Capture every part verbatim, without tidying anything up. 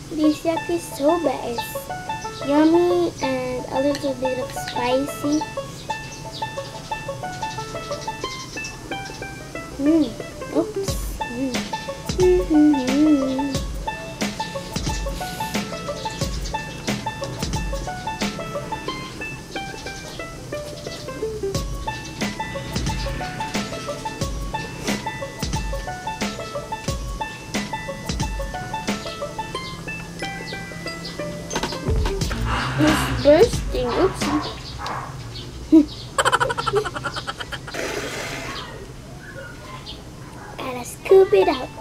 This yakisoba is yummy and a little bit of spicy. Mmm. Oops. Mm. Mm-hmm. It's bursting. Oopsie. Gotta scoop it out.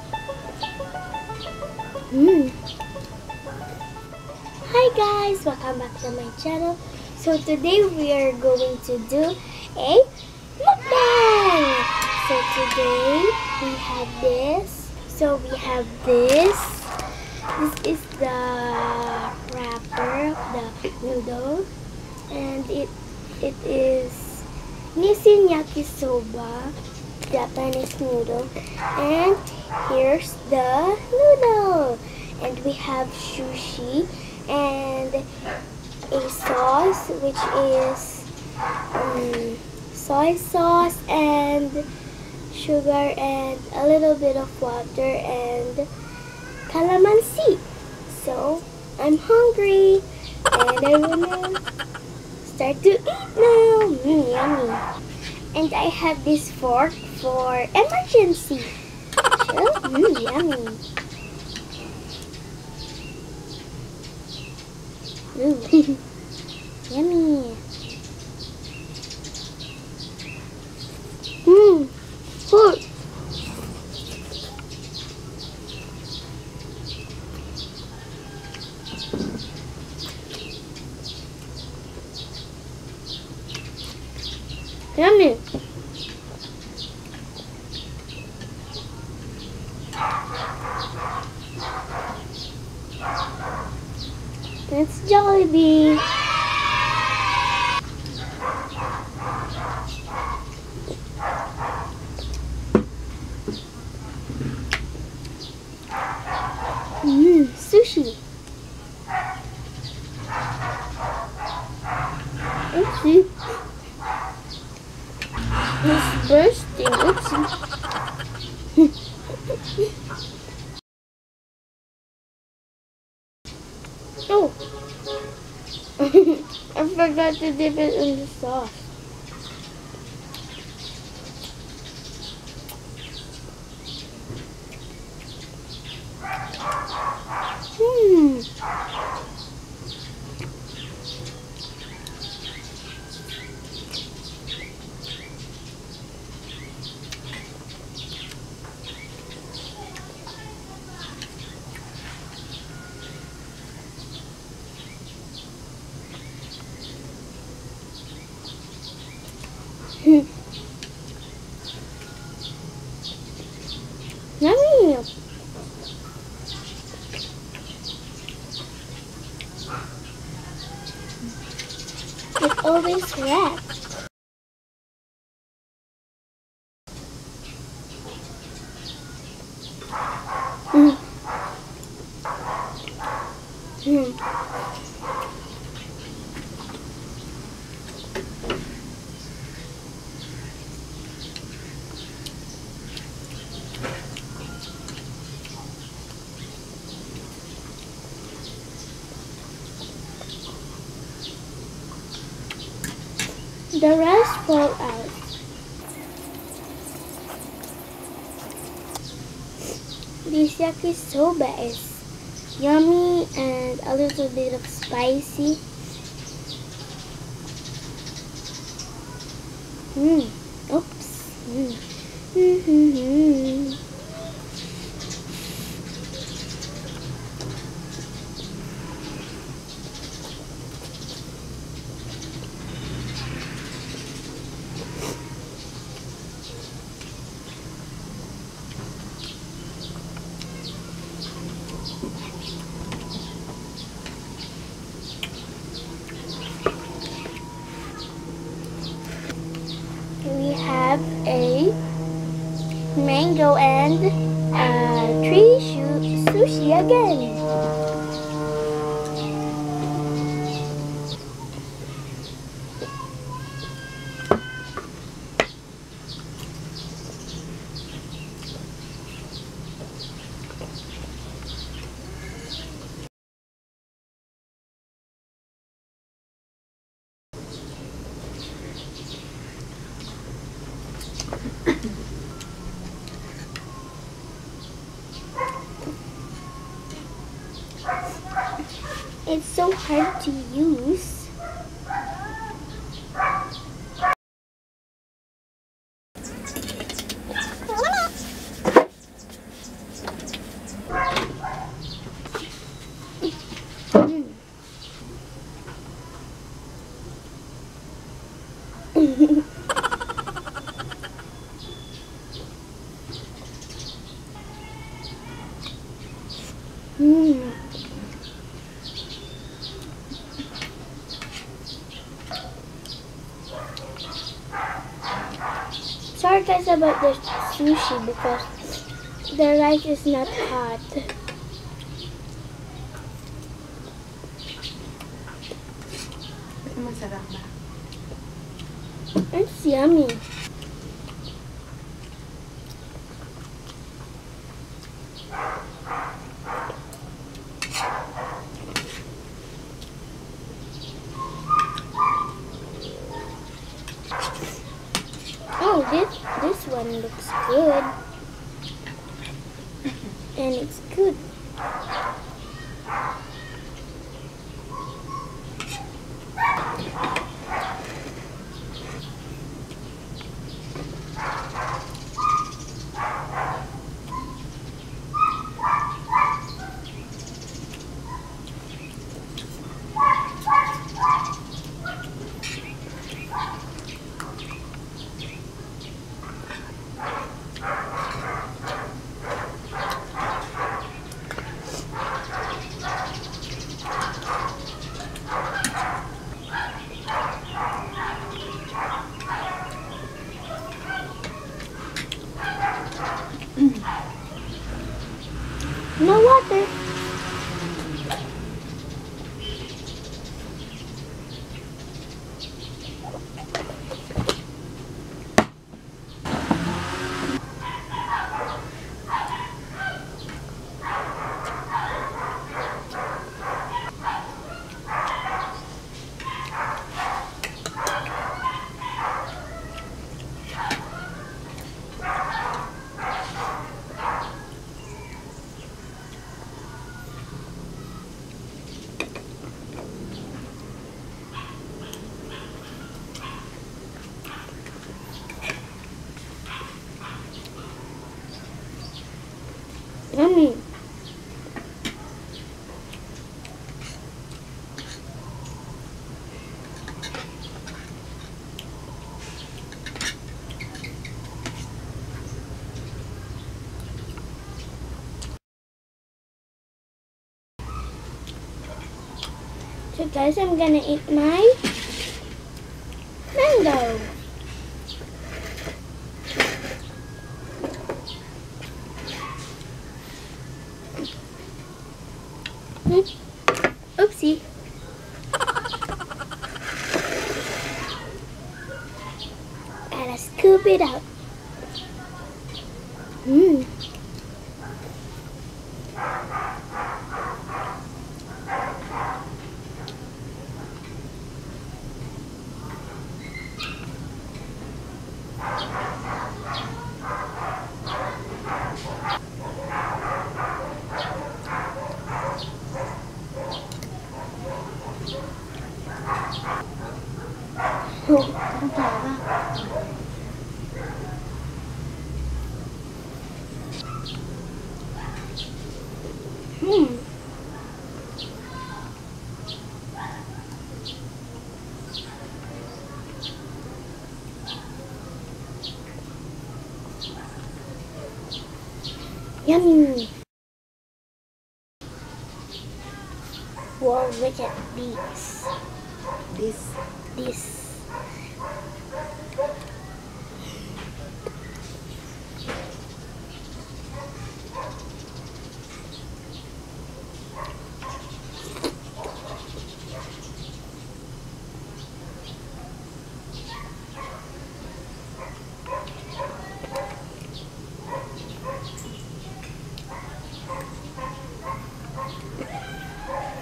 Mm. Hi guys, welcome back to my channel. So today we are going to do a mukbang. So today we have this. So we have this. This is the wrapper of the noodle, and it it is Nissin yakisoba, Japanese noodle, and here's the noodle, and we have sushi and a sauce which is um, soy sauce and sugar and a little bit of water and calamansi. So I'm hungry and I wanna start to eat now. Mm, yummy. And I have this fork for emergency. So, mm, yummy. Ooh. Yummy. Mmm. Food. Yummy. It's Jollibee. Mmm, sushi. Oopsie. It's bursting. Oopsie. Oh. I forgot to dip it in the sauce. Hmm. Yummy. It's always red. Mm. Mm. The rest fall out. This yakisoba is yummy and a little bit of spicy. Mmm. Oops. Mm. Mm-hmm. We have a mango and uh, three sushi again. It's so hard to use. Mm. Sorry guys about the sushi because the rice is not hot. Masarap ba? It's yummy. Oh, this this one looks good. And it's good. No water. Yummy. So guys, I'm gonna eat my mango. Oopsie. Gotta scoop it out. Mmm. Ang tara. Hmm. Yummy. Whoa, look at these. This. This.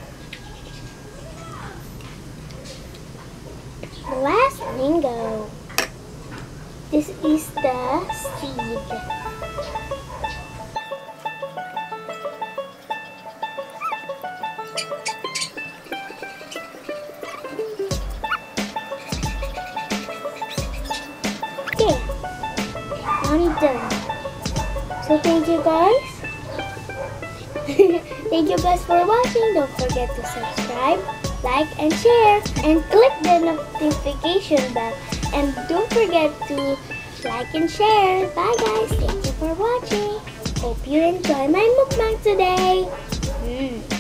Last mango. button. So thank you guys. Thank you guys for watching. Don't forget to subscribe, like, and share. And click the notification bell. And don't forget to like and share. Bye guys. Thank you for watching. Hope you enjoy my mukbang today. Mm.